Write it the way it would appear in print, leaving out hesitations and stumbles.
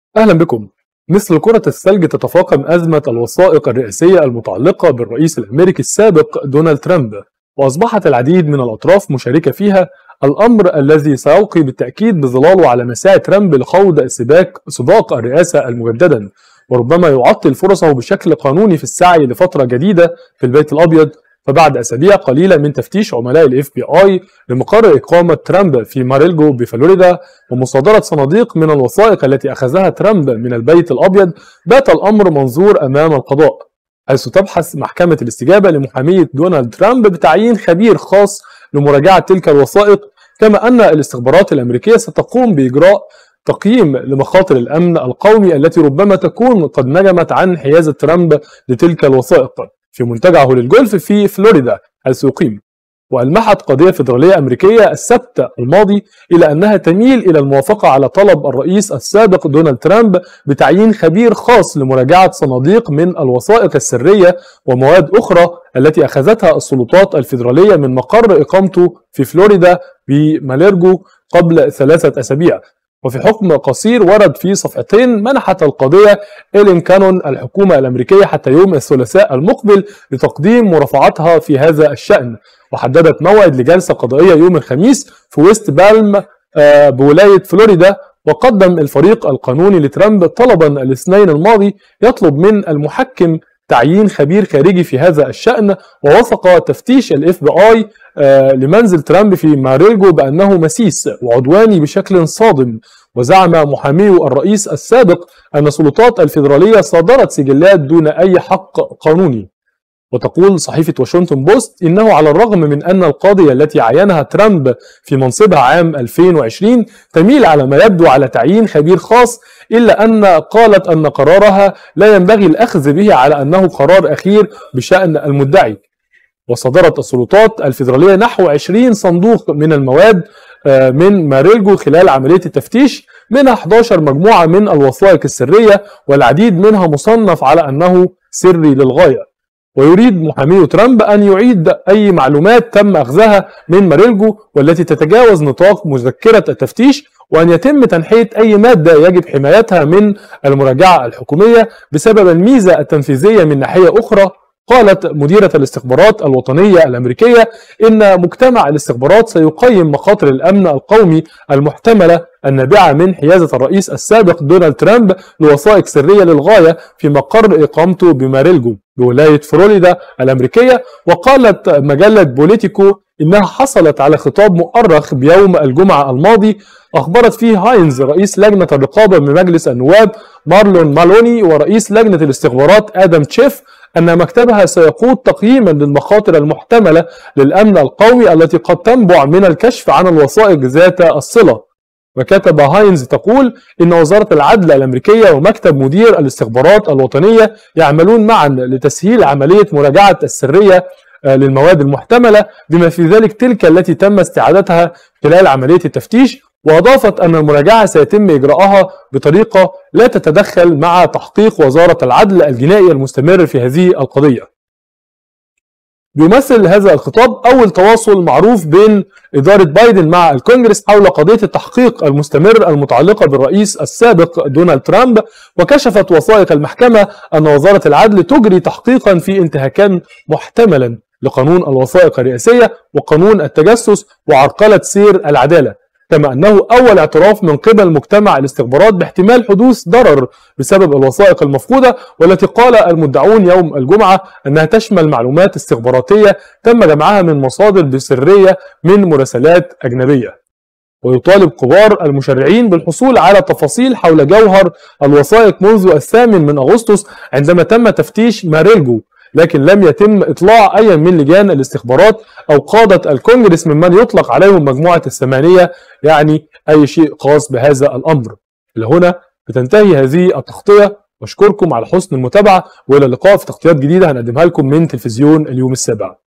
أهلا بكم. مثل كرة الثلج تتفاقم أزمة الوثائق الرئاسية المتعلقة بالرئيس الأمريكي السابق دونالد ترامب، وأصبحت العديد من الأطراف مشاركة فيها، الأمر الذي سيلقي بالتأكيد بظلاله على مساعي ترامب لخوض سباق الرئاسة المجددا، وربما يعطل فرصه بشكل قانوني في السعي لفترة جديدة في البيت الأبيض. فبعد أسابيع قليلة من تفتيش عملاء ال FBI لمقر إقامة ترامب في ماريلجو بفلوريدا ومصادرة صناديق من الوثائق التي أخذها ترامب من البيت الأبيض، بات الأمر منظور أمام القضاء، حيث تبحث محكمة الاستجابة لمحامية دونالد ترامب بتعيين خبير خاص لمراجعة تلك الوثائق، كما أن الاستخبارات الأمريكية ستقوم بإجراء تقييم لمخاطر الأمن القومي التي ربما تكون قد نجمت عن حيازة ترامب لتلك الوثائق في منتجعه للجولف في فلوريدا حيث يقيم. وألمحت قضية فيدرالية أمريكية السبت الماضي إلى أنها تميل إلى الموافقة على طلب الرئيس السابق دونالد ترامب بتعيين خبير خاص لمراجعة صناديق من الوثائق السرية ومواد أخرى التي أخذتها السلطات الفيدرالية من مقر إقامته في فلوريدا بماليرجو قبل 3 أسابيع. وفي حكم قصير ورد في صفحتين، منحت القاضية إيلين كانون الحكومة الأمريكية حتى يوم الثلاثاء المقبل لتقديم مرافعاتها في هذا الشأن، وحددت موعد لجلسة قضائية يوم الخميس في ويست بالم بولاية فلوريدا. وقدم الفريق القانوني لترامب طلبا الاثنين الماضي يطلب من المحكم تعيين خبير خارجي في هذا الشأن، ووثق تفتيش ال FBI لمنزل ترامب في ماريلجو بأنه مسيس وعدواني بشكل صادم. وزعم محامي الرئيس السابق أن السلطات الفيدرالية صادرت سجلات دون أي حق قانوني. وتقول صحيفة واشنطن بوست إنه على الرغم من أن القاضية التي عينها ترامب في منصبها عام 2020 تميل على ما يبدو على تعيين خبير خاص، إلا أن قالت أن قرارها لا ينبغي الأخذ به على أنه قرار أخير بشأن المدعي. وصدرت السلطات الفيدرالية نحو 20 صندوق من المواد من ماريلجو خلال عملية التفتيش، منها 11 مجموعة من الوثائق السرية، والعديد منها مصنف على أنه سري للغاية. ويريد محامي ترامب أن يعيد أي معلومات تم أخذها من ماريلجو والتي تتجاوز نطاق مذكرة التفتيش، وأن يتم تنحية أي مادة يجب حمايتها من المراجعة الحكومية بسبب الميزة التنفيذية من ناحية أخرى. قالت مديرة الاستخبارات الوطنية الأمريكية إن مجتمع الاستخبارات سيقيم مخاطر الأمن القومي المحتملة النابعة من حيازة الرئيس السابق دونالد ترامب لوثائق سرية للغاية في مقر إقامته بماريلجو بولاية فلوريدا الأمريكية. وقالت مجلة بوليتيكو إنها حصلت على خطاب مؤرخ بيوم الجمعة الماضي أخبرت فيه هاينز رئيس لجنة الرقابة بمجلس النواب مارلون مالوني ورئيس لجنة الاستخبارات آدم تشيف أن مكتبها سيقود تقييما للمخاطر المحتملة للأمن القومي التي قد تنبع من الكشف عن الوثائق ذات الصلة. وكتب هاينز تقول إن وزارة العدل الأمريكية ومكتب مدير الاستخبارات الوطنية يعملون معا لتسهيل عملية مراجعة السرية للمواد المحتملة، بما في ذلك تلك التي تم استعادتها خلال عملية التفتيش. وأضافت أن المراجعة سيتم إجراءها بطريقة لا تتدخل مع تحقيق وزارة العدل الجنائي المستمر في هذه القضية. بيمثل هذا الخطاب أول تواصل معروف بين إدارة بايدن مع الكونجرس حول قضية التحقيق المستمر المتعلقة بالرئيس السابق دونالد ترامب. وكشفت وثائق المحكمة أن وزارة العدل تجري تحقيقا في انتهاكا محتملا لقانون الوثائق الرئاسية وقانون التجسس وعرقلة سير العدالة، كما أنه أول اعتراف من قبل مجتمع الاستخبارات باحتمال حدوث ضرر بسبب الوثائق المفقودة، والتي قال المدعون يوم الجمعة أنها تشمل معلومات استخباراتية تم جمعها من مصادر بسرية من مراسلات أجنبية. ويطالب كبار المشرعين بالحصول على تفاصيل حول جوهر الوثائق منذ 8 أغسطس عندما تم تفتيش ماريلجو، لكن لم يتم إطلاع أي من لجان الاستخبارات أو قادة الكونجرس ممن يطلق عليهم مجموعة الثمانية يعني أي شيء خاص بهذا الأمر. لهنا بتنتهي هذه التغطية، واشكركم على حسن المتابعة، وإلى اللقاء في تغطيات جديدة هنقدمها لكم من تلفزيون اليوم السابع.